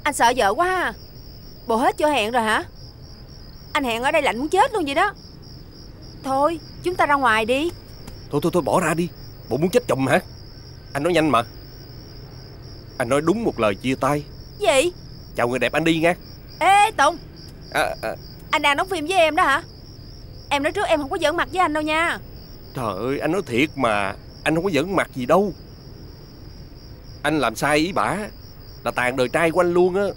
Anh sợ vợ quá à. Bộ hết chỗ hẹn rồi hả? Anh hẹn ở đây lạnh muốn chết luôn vậy đó. Thôi chúng ta ra ngoài đi. Thôi bỏ ra đi. Bộ muốn chết chồng hả? Anh nói nhanh mà. Anh nói đúng một lời chia tay. Gì? Chào người đẹp anh đi nha. Ê Tùng, anh đang đóng phim với em đó hả? Em nói trước em không có giỡn mặt với anh đâu nha. Trời ơi, anh nói thiệt mà. Anh không có giỡn mặt gì đâu. Anh làm sai ý bả là tàn đời trai của anh luôn á.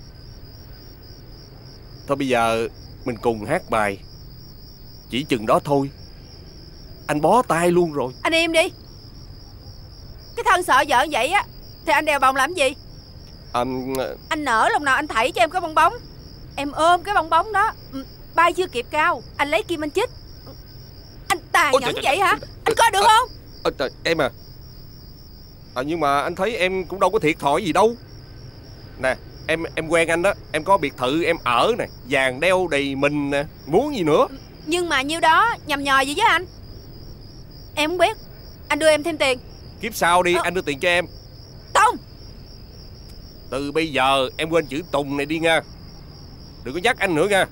Thôi bây giờ mình cùng hát bài. Chỉ chừng đó thôi. Anh bó tay luôn rồi. Anh im đi. Cái thân sợ vợ vậy á thì anh đèo bồng làm gì? Anh nở lòng nào anh thảy cho em cái bong bóng. Em ôm cái bong bóng đó, bay chưa kịp cao, anh lấy kim anh chích. Anh tàn nhẫn vậy hả? Anh coi được không? Trời, em à. Nhưng mà anh thấy em cũng đâu có thiệt thòi gì đâu. Nè, em quen anh đó. Em có biệt thự em ở nè, vàng đeo đầy mình nè, muốn gì nữa. Nhưng mà nhiêu đó nhầm nhò gì với anh? Em không biết. Anh đưa em thêm tiền. Kiếp sau đi, anh đưa tiền cho em. Tùng, từ bây giờ em quên chữ Tùng này đi nha. Đừng có nhắc anh nữa nha.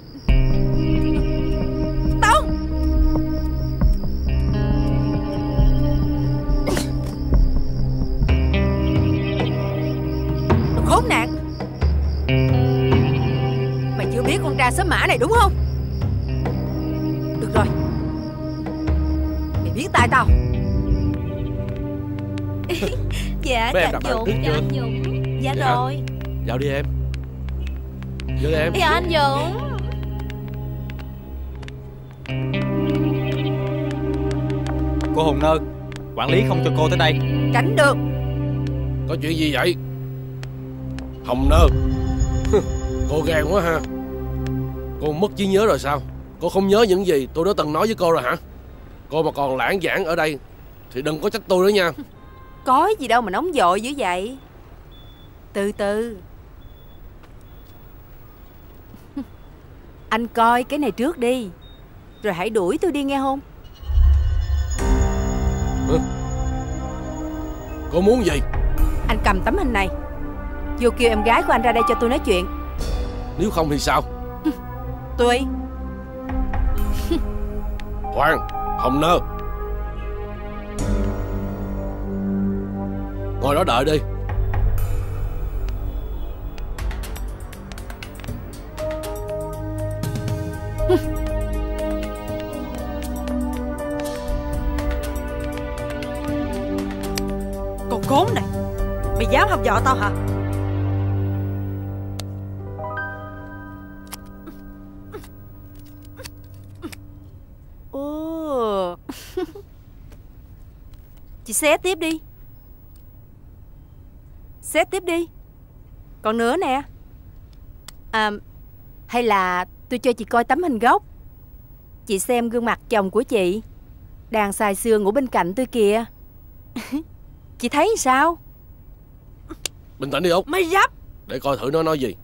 Tùng, đồ khốn nạn. Mày chưa biết con tra sớm mã này đúng không? Được rồi, mày biết tay tao. Dạ chào Dũng. Dạ anh Dũng. Dạ rồi. Vào đi em. Vô đi em. Dạ anh Dũng. Cô Hồng Nơ, quản lý không cho cô tới đây. Tránh được. Có chuyện gì vậy Hồng Nơ? Cô ghen quá ha. Cô mất trí nhớ rồi sao? Cô không nhớ những gì tôi đã từng nói với cô rồi hả? Cô mà còn lãng vãng ở đây thì đừng có trách tôi nữa nha. Có gì đâu mà nóng vội dữ vậy. Từ từ. Anh coi cái này trước đi, rồi hãy đuổi tôi đi nghe không? Cô muốn gì? Anh cầm tấm hình này, vô kêu em gái của anh ra đây cho tôi nói chuyện. Nếu không thì sao? Tôi Khoan, Hồng Nơ, ngồi đó đợi đi. Con khốn này, mày dám hăm dọa tao hả? Ồ. Chị xé tiếp đi. Xé tiếp đi. Còn nữa nè. Hay là tôi cho chị coi tấm hình gốc. Chị xem gương mặt chồng của chị đang xài xưa ngủ bên cạnh tôi kìa. Chị thấy sao? Bình tĩnh đi Út. Mày dám. Để coi thử nó nói gì.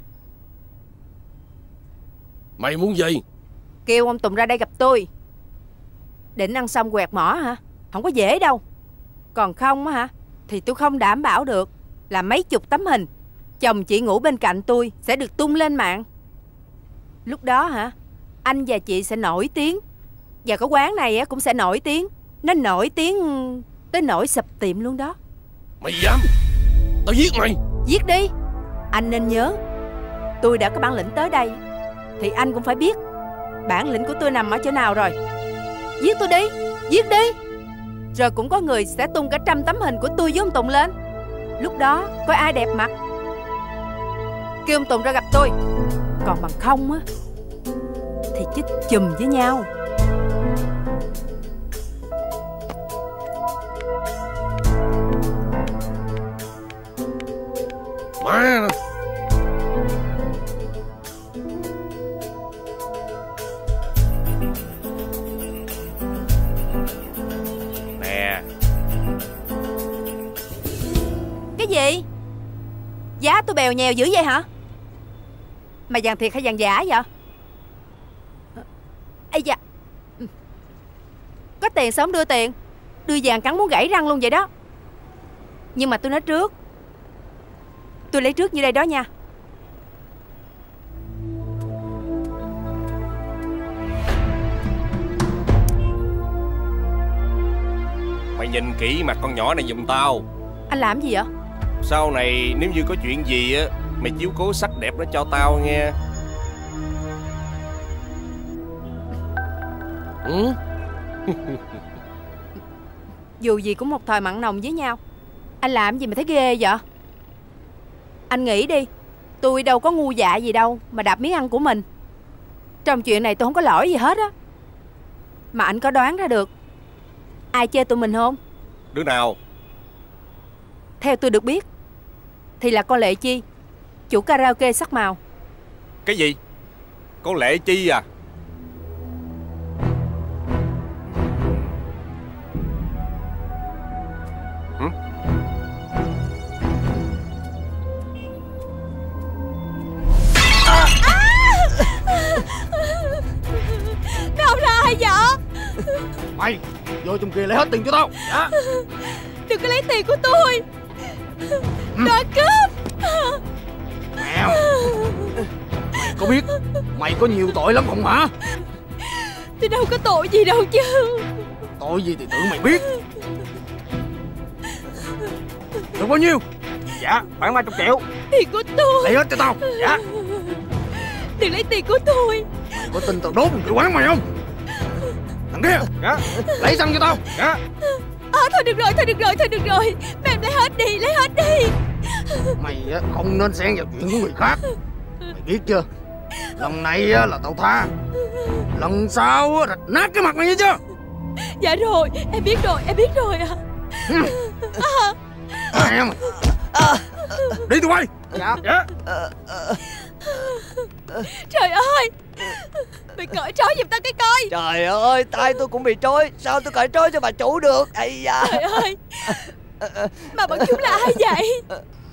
Mày muốn gì? Kêu ông Tùng ra đây gặp tôi. Định ăn xong quẹt mỏ hả? Không có dễ đâu. Còn không hả thì tôi không đảm bảo được là mấy chục tấm hình chồng chị ngủ bên cạnh tôi sẽ được tung lên mạng. Lúc đó hả, anh và chị sẽ nổi tiếng. Và cái quán này cũng sẽ nổi tiếng. Nó nổi tiếng tới nỗi sập tiệm luôn đó. Mày dám? Tao giết mày. Giết đi. Anh nên nhớ, tôi đã có bản lĩnh tới đây thì anh cũng phải biết bản lĩnh của tôi nằm ở chỗ nào rồi. Giết tôi đi. Giết đi. Rồi cũng có người sẽ tung cả 100 tấm hình của tôi với ông Tùng lên. Lúc đó coi ai đẹp mặt. Kêu ông Tùng ra gặp tôi. Còn bằng không á thì chích chùm với nhau. Má. Nè. Cái gì? Giá tôi bèo nhèo dữ vậy hả? Mà vàng thiệt hay vàng giả vậy? Ây da. Có tiền sao không đưa tiền? Đưa vàng cắn muốn gãy răng luôn vậy đó. Nhưng mà tôi nói trước, Tôi lấy trước như đây đó nha. Mày nhìn kỹ mặt con nhỏ này giùm tao. Anh làm gì vậy? Sau này nếu như có chuyện gì á, mày chiếu cố sắc đẹp nó cho tao nghe. Dù gì cũng một thời mặn nồng với nhau. Anh làm gì mà thấy ghê vậy? Anh nghĩ đi, tôi đâu có ngu dạ gì đâu mà đạp miếng ăn của mình. Trong chuyện này tôi không có lỗi gì hết á. Mà anh có đoán ra được ai chơi tụi mình không? Đứa nào? Theo tôi được biết thì là con Lệ Chi, chủ karaoke Sắc Màu. Cái gì? Con Lệ Chi à? Đâu ra ai vậy? Mày vô trong kia lấy hết tiền cho tao. Dạ. Đừng có lấy tiền của tôi. Đã cướp. Mèo, mày có biết mày có nhiều tội lắm không hả? Tôi đâu có tội gì đâu chứ. Tội gì thì tự mày biết. Được bao nhiêu? Dạ khoảng 300 triệu. Tiền của tôi. Lấy hết cho tao. Dạ. Đừng lấy tiền của tôi. Mày có tin tao đốt một quán mày không? Thằng kia. Dạ. Lấy xăng cho tao. Dạ. Thôi được rồi, thôi được rồi, thôi được rồi. Mày lấy hết đi, lấy hết đi. Mày không nên xen vào chuyện của người khác. Mày biết chưa? Lần này là tao tha. Lần sau rạch nát cái mặt mày nghe chưa? Dạ rồi, em biết rồi, em biết rồi ạ. Em đi tụi bay. Dạ. Dạ. Trời ơi, mày cởi trói giùm tao cái coi. Trời ơi, tay tôi cũng bị trói. Sao tôi cởi trói cho bà chủ được? Ây da. Trời ơi, mà bọn chúng là ai vậy?